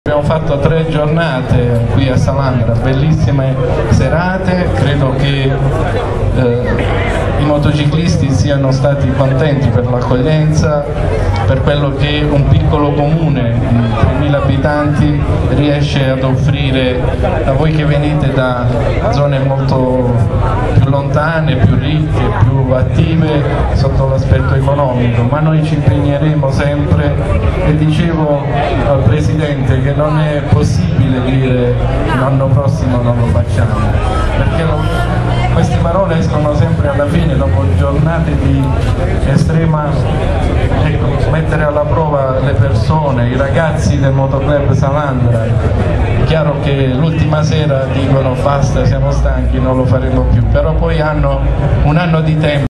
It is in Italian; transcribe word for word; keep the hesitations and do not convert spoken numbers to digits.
Abbiamo fatto tre giornate qui a Salandra, bellissime serate, credo che eh, i motociclisti siano stati contenti per l'accoglienza, per quello che un piccolo comune di tremila abitanti riesce ad offrire a voi che venite da zone molto più lontane, più ricche, più attive sotto l'aspetto economico, ma noi ci impegneremo sempre e dicevo al Presidente che non è possibile dire l'anno prossimo non lo facciamo, perché lo, queste parole escono sempre alla fine dopo giornate di estrema, ecco, mettere alla prova le persone, i ragazzi del Motoclub Salandra. È chiaro che l'ultima sera dicono basta, siamo stanchi, non lo faremo più, però poi hanno un anno di tempo